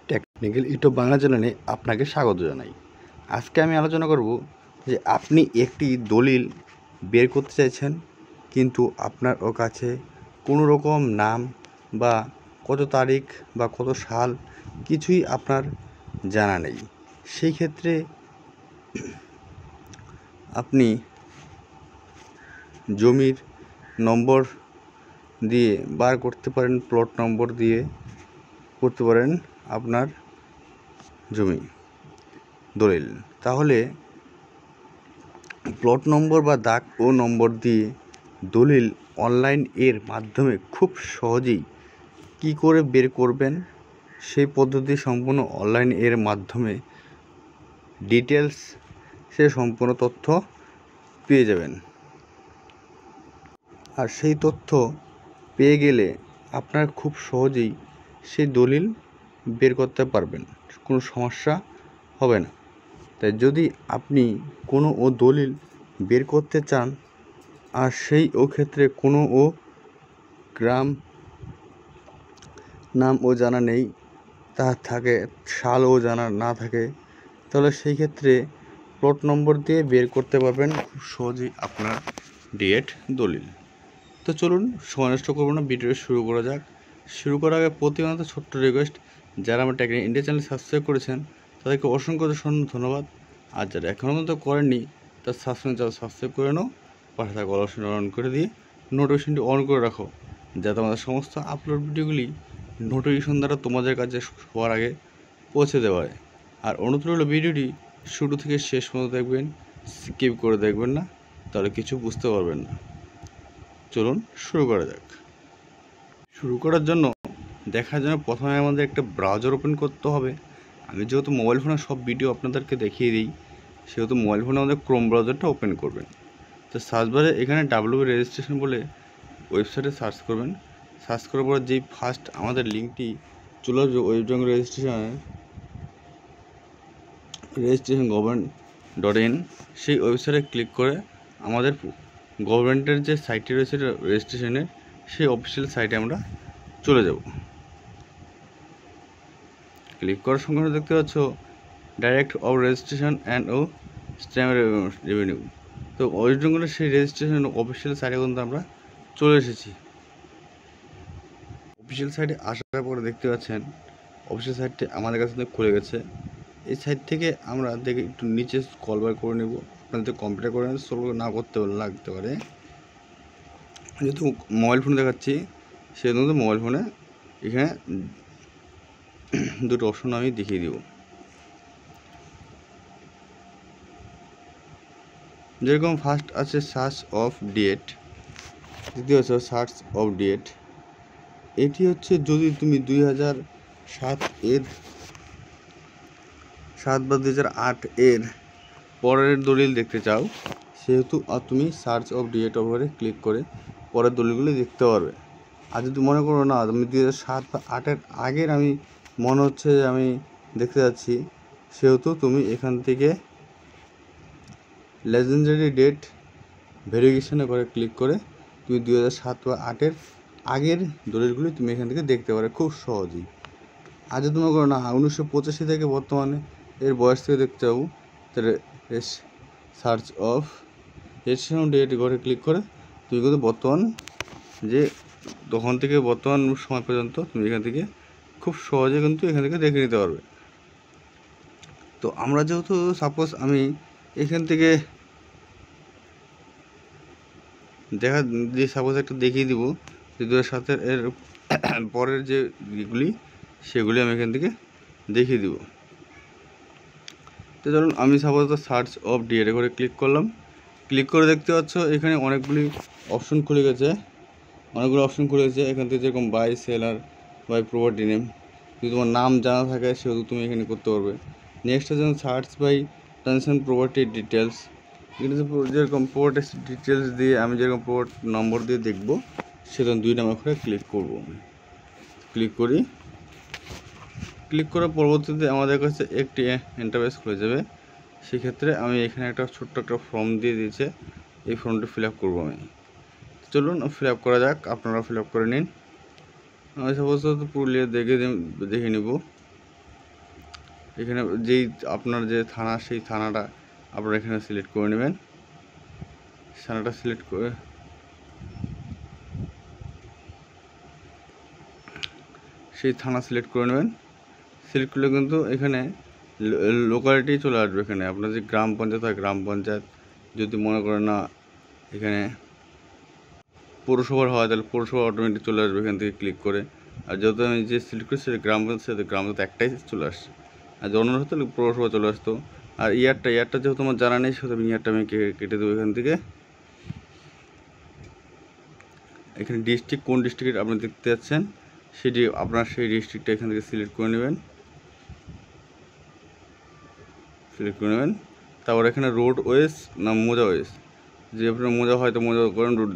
Technical YouTube Bangla চ্যানেলে আপনাকে স্বাগত জানাই। আজকে আমি আলোচনা করব যে আপনি একটি দলিল বের করতে চাইছেন, কিন্তু আপনার কাছে কোনো রকম নাম বা কত তারিখ বা কত সাল কিছুই আপনার জানা নেই। সেই ক্ষেত্রে আপনি জমির নম্বর দিয়ে বার করতে পারেন, প্লট নম্বর দিয়ে করতে পারেন আপনার জমি দলিল। তাহলে প্লট নম্বর বা দাগ ও নম্বর দিয়ে দলিল অনলাইন এর মাধ্যমে খুব সহজেই কি করে বের করবেন সেই পদ্ধতি সম্পূর্ণ অনলাইন এর মাধ্যমে ডিটেলস সে সম্পূর্ণ তথ্য পেয়ে যাবেন। আর সেই তথ্য পেয়ে গেলে আপনার খুব সহজেই সেই দলিল বের করতে পারবেন, কোনো সমস্যা হবে না। তাই যদি আপনি কোনো দলিল বের করতে চান আর সেই ক্ষেত্রে কোনো গ্রাম নাম জানা নেই, তার থাকে সালও জানা না থাকে, তাহলে সেই ক্ষেত্রে প্লট নম্বর দিয়ে বের করতে পারবেন খুব সহজেই আপনার ডিএড দলিল। তো চলুন সময় নষ্ট করবো না, ভিডিও শুরু করা যাক। শুরু করার আগে প্রতিনিয়ত ছোট্ট রিকোয়েস্ট, যারা আমার টেকনিক্যাল ইন্ডিয়া চ্যানেল সাবস্ক্রাইব করেছেন তাদেরকে অসংখ্য ধন্যবাদ। আর যারা এখনও পর্যন্ত করেননি তার সাবস্ক্রাইব করে নাও, পাশে থাকা অল অপশন অন করে দিয়ে নোটিফিকেশনটি অন করে রাখো, যাতে আমাদের সমস্ত আপলোড ভিডিওগুলি নোটিফিকেশন দ্বারা তোমাদের কাছে সবার আগে পৌঁছে দেওয়া হয়। আর অনুরোধ রইল ভিডিওটি শুরু থেকে শেষ পর্যন্ত দেখবেন, স্কিপ করে দেখবেন না, তাহলে কিছু বুঝতে পারবেন না। চলুন শুরু করা যাক। শুরু করার জন্য দেখার জন্য প্রথমে আমাদের একটা ব্রাউজার ওপেন করতে হবে। আমি যেহেতু মোবাইল ফোনে সব ভিডিও আপনাদেরকে দেখিয়ে দিই, সেহেতু মোবাইল ফোনে আমাদের ক্রোম ব্রাউজারটা ওপেন করবেন। তো সার্চ বারে এখানে ডাব্লিউ রেজিস্ট্রেশন বলে ওয়েবসাইটে সার্চ করবেন। সার্চ করার পর যেই ফার্স্ট আমাদের লিঙ্কটি চলে আসবে ওয়েবজং রেজিস্ট্রেশন গভর্নমেন্ট.in, সেই ওয়েবসাইটে ক্লিক করে আমাদের গভর্নমেন্টের যে সাইটটি রয়েছে রেজিস্ট্রেশনের, সেই অফিসিয়াল সাইটে আমরা চলে যাব। ক্লিক করার সঙ্গে সঙ্গে দেখতে পাচ্ছ direct of registration and stamp revenue. তো ওয়েস্ট বেঙ্গলের সেই রেজিস্ট্রেশন অফিসিয়াল সাইটে কিন্তু আমরা চলে এসেছি। অফিসিয়াল সাইটে আসার পরে দেখতে পাচ্ছেন অফিসিয়াল সাইটটি আমাদের কাছে খুলে গেছে। এই সাইট থেকে আমরা দেখে একটু নিচে স্ক্রল বার করে নেব। আপনাদের কম্পিউটার করে স্ক্রল না করতে লাগতে পারে, যেহেতু মোবাইল ফোনে দেখাচ্ছি সেহেতু মোবাইল ফোনে এখানে দুটো অপশন আমি দেখিয়ে দিব। যেরকম ফার্স্ট আছে সার্চ অফ ডেট, দ্বিতীয় হচ্ছে সার্চ অফ ডেট। এটি হচ্ছে যদি তুমি 2007 বা 2008 এর পরের দলিল দেখতে চাও, সেহেতু তুমি সার্চ অফ ডেট ওভারে ক্লিক করে পরের দলিলগুলি দেখতে পারবে। আর যদি মনে করো না আমি 2007 বা 2008 আগের আমি মনে হচ্ছে যে আমি দেখতে যাচ্ছি, সেহেতু তুমি এখান থেকে লেজেন্ডারি ডেট ভেরিফিকেশনে করে ক্লিক করে তুমি 2007 বা 2008 আগের দলিলগুলি তুমি এখান থেকে দেখতে পারো খুব সহজেই। আর যদি মনে করো না 1985 থেকে বর্তমানে এর বয়স থেকে দেখতে চাও, তাহলে সার্চ অফ রেজিস্ট্রেশন ডেট করে ক্লিক করে তুমি কিন্তু বর্তমান যে তখন থেকে বর্তমান সময় পর্যন্ত তুমি এখান থেকে খুব সহজে কিন্তু এখান থেকে দেখে নিতে পারবে। তো আমরা যেহেতু সাপোজ আমি এখান থেকে সাপোজ একটা দেখিয়ে দিব যে 2007 এর পরের যে ইগুলি সেগুলি আমি এখান থেকে দেখিয়ে দিব। তো ধরুন আমি সাপোজ সার্চ অফ ডিএড করে ক্লিক করলাম। ক্লিক করে দেখতে পাচ্ছ এখানে অনেকগুলি অপশন খুলে গেছে। এখান থেকে যেরকম by seller, by property name, যদি তোমার নাম জানা থাকে সেহেতু তুমি এখানে করতে পারবে। নেক্সট আছে যেমন search by transaction property details, এখানে যেরকম প্রপার্টি ডিটেলস দিয়ে আমি যেরকম প্রপার্টি নম্বর দিয়ে দেখব, সেরকম 2 নাম্বার করে ক্লিক করব। ক্লিক করার পরবর্তীতে আমাদের কাছে একটি ইন্টারফেস খুলে যাবে। সেক্ষেত্রে আমি এখানে একটা ছোট্ট একটা ফর্ম দিয়ে দিয়েছে, এই ফর্মটি ফিল আপ করবো আমি। চলুন ফিল আপ করা যাক, আপনারা ফিল আপ করে নিন। আমি সাপোজ পুরুলিয়া দেখে নিব। এখানে যেই আপনার যে থানা, সেই থানাটা আপনারা এখানে সিলেক্ট করে নেবেন। থানাটা সিলেক্ট করে সেই থানা সিলেক্ট করে নেবেন। সিলেক্ট করলে কিন্তু এখানে লোকালিটি চলে আসবে। এখানে আপনার যে গ্রাম পঞ্চায়েত হয়, গ্রাম পঞ্চায়েত যদি মনে করেন না এখানে পৌরসভার হয়, তাহলে পৌরসভা অটোমেটিক চলে আসবে এখান থেকে ক্লিক করে। আর যেহেতু আমি যে সিলেক্ট করছি গ্রাম পঞ্চায়েত, গ্রাম পঞ্চায়েত একটাই চলে আসছে। আর যদি অন্য হতো পৌরসভা চলে আসতো। আর ইয়ারটা যেহেতু আমার জানা নেই, সেহেতু ইয়ারটা আমি কেটে দেবো এখান থেকে। এখানে ডিস্ট্রিক্ট, কোন ডিস্ট্রিক্টের আপনি দেখতে যাচ্ছেন সেটি আপনার সেই ডিস্ট্রিক্টটা এখান থেকে সিলেক্ট করে নেবেন। তারপর এখানে রোড ওয়েস না মোজা ওয়েস, যে আপনার মোজা হয়তো মোজা করেন রোড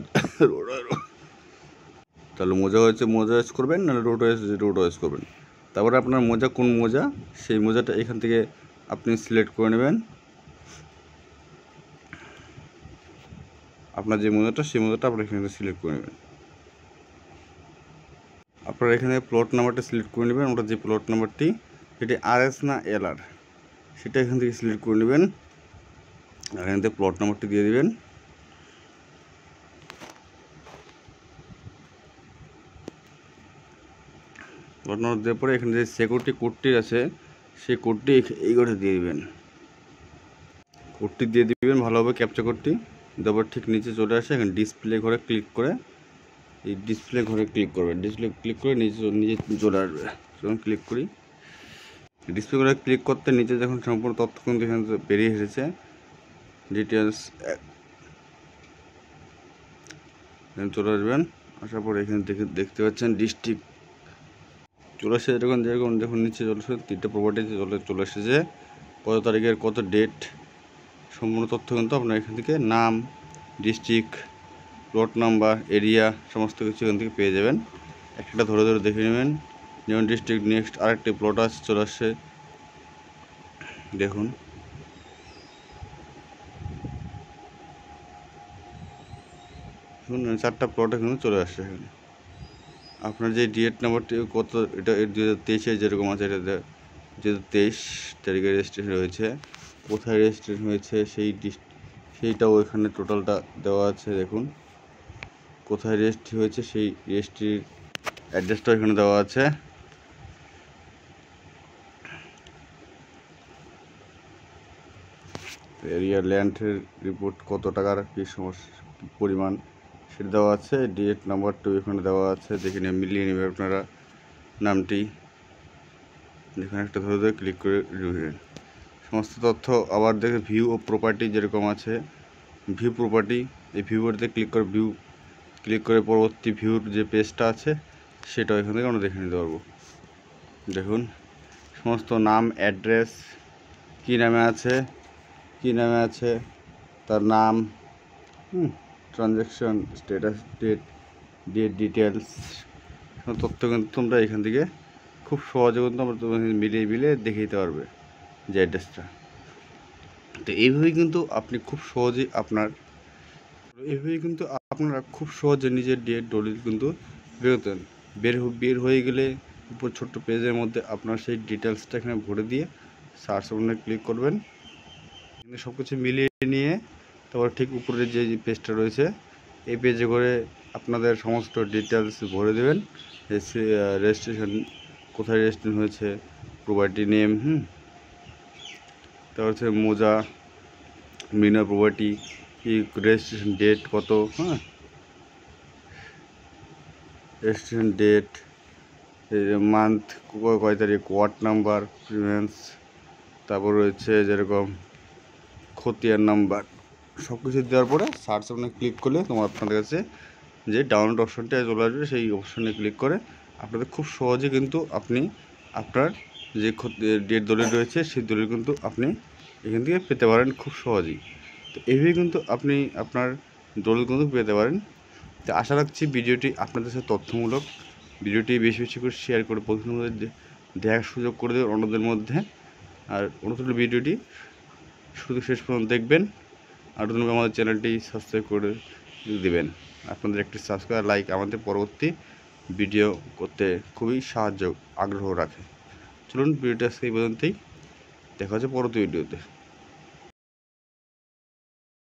তাহলে মোজা ওয়েস করবেন, নাহলে রোড ওয়েস করবেন। তারপরে আপনার মোজা কোন মোজা, সেই মোজাটা এখান থেকে আপনি সিলেক্ট করে নেবেন। আপনার যে মোজাটা, সেই মোজাটা আপনার এখান থেকে সিলেক্ট করে নেবেন। আপনারা এখানে প্লট নাম্বারটা সিলেক্ট করে নেবেন। আমরা যে প্লট নাম্বারটি, সেটি RS না LR, সেটা এখান থেকে সিলেক্ট করে নেবেন। আর এখান থেকে প্লট নাম্বারটি দিয়ে দেবেন। প্লট নাম্বার দেওয়ার পরে এখানে যে সিকিউরিটি কোডটি আছে, সেই কোডটি এই করে দিয়ে দেবেন। কোডটি দিয়ে দিবেন ভালোভাবে, ক্যাপচা কোডটি দেওয়ার ঠিক নিচে চলে আসে। এখানে ডিসপ্লে ঘরে ক্লিক করে, এই ডিসপ্লে ঘরে ক্লিক করবেন। ডিসপ্লে ক্লিক করে নিচে চলে আসবে। যখন ক্লিক করি, ডিসপ্লে ঘরে ক্লিক করতে নিচে যখন সম্পূর্ণ তথ্য কিন্তু এখানে বেরিয়ে এসেছে, ডিটেলস চলে আসবেন। আসার পর এখানে দেখতে পাচ্ছেন ডিস্ট্রিক্ট চলে এসেছে। যেরকম দেখুন নিচে চলে এসেছে, 3টে প্রপার্টি চলে এসেছে। কত তারিখের কত ডেট, সম্পূর্ণ তথ্য কিন্তু আপনার এখান থেকে নাম, ডিস্ট্রিক্ট, প্লট নাম্বার, এরিয়া সমস্ত কিছু এখান থেকে পেয়ে যাবেন। একটা ধরে দেখে নেবেন। যেমন ডিস্ট্রিক্ট, নেক্সট আরেকটি প্লট আছে চলে আসছে, দেখুন। দেখুন 4টা প্লট এখানে চলে আসছে। এখানে আপনার যে ডিএড নাম্বারটি কত, এটা 2023-এ যেরকম আছে, এটা 2023 তারিখে রেজিস্ট্রেশন হয়েছে। কোথায় রেজিস্ট্রেশন হয়েছে সেইটাও এখানে টোটালটা দেওয়া আছে। দেখুন কোথায় রেজিস্ট্রি হয়েছে, সেই রেজিস্ট্রির অ্যাড্রেসটাও এখানে দেওয়া আছে। এরিয়া ল্যান্ডের রিপোর্ট, কত টাকার কী পরিমাণ সেটা দেওয়া আছে। ডিএড নাম্বারটাও এখানে দেওয়া আছে, দেখে নিয়ে মিলিয়ে নেবে আপনারা নামটি। এখানে একটা ধরে ক্লিক করে নেবেন সমস্ত তথ্য। আবার দেখে ভিউ ও প্রপার্টি যেরকম আছে, ভিউ প্রপার্টি, এই ভিউতে ক্লিক করে পরবর্তী ভিউর যে পেজটা আছে সেটাও এখান থেকে আমরা দেখে নিতে পারবো। দেখুন সমস্ত নাম, অ্যাড্রেস, কী নামে আছে তার নাম, ট্রানজ্যাকশন স্ট্যাটাস, ডেট ডিটেলস তথ্য কিন্তু তোমরা এখান থেকে খুব সহজে কিন্তু আমরা মিলিয়ে দেখে দিতে পারবে যে অ্যাড্রেসটা। তো এইভাবেই কিন্তু আপনি খুব সহজেই আপনারা খুব সহজে নিজের ডিএড দলিল কিন্তু বের হয়ে গেলে উপর ছোট্ট পেজের মধ্যে আপনার সেই ডিটেলসটা এখানে ভরে দিয়ে সার্চ অপশনে ক্লিক করবেন। কিন্তু সব কিছু মিলিয়ে নিয়ে তারপর ঠিক উপরে যে পেজটা রয়েছে, এই পেজে করে আপনাদের সমস্ত ডিটেলস ভরে দেবেন। রেজিস্ট্রেশন, কোথায় রেজিস্ট্রেশন হয়েছে, প্রপার্টি নেম, তারপর হচ্ছে মোজা, মিনার প্রপার্টি, কি রেজিস্ট্রেশন ডেট কত, রেজিস্ট্রেশন ডেট, মান্থ কয় তারিখ, ওয়ার্ড নাম্বার, প্রিভেন্স, তারপর রয়েছে যেরকম খতিয়ান নাম্বার, সব কিছু দেওয়ার পরে সার্চ অপশনে ক্লিক করলে আপনাদের কাছে যে ডাউনলোড অপশনটা চলে আসবে, সেই অপশনে ক্লিক করে আপনাদের খুব সহজে কিন্তু আপনি আপনার যে ডেট দলিল রয়েছে সেই দলিল কিন্তু আপনি এখান থেকে পেতে পারেন খুব সহজেই। তো এইভাবে কিন্তু আপনি আপনার দলিল কিন্তু পেতে পারেন। তো আশা রাখছি ভিডিওটি আপনাদের সাথে তথ্যমূলক। ভিডিওটি বেশি করে শেয়ার করে প্রথমে দেখার সুযোগ করে দেবেন অন্যদের মধ্যে। আর অনুষ্ঠিত ভিডিওটি শুধু শেষ পর্যন্ত দেখবেন। আর আমাদের চ্যানেলটি সাবস্ক্রাইব করে দেবেন। আপনাদের একটি সাবস্ক্রাইব, লাইক আমাদের পরবর্তী ভিডিও করতে খুবই আগ্রহ রাখে। চলুন ভিডিওটা আজকে এই পর্যন্তই। দেখা হচ্ছে পরবর্তী ভিডিওতে।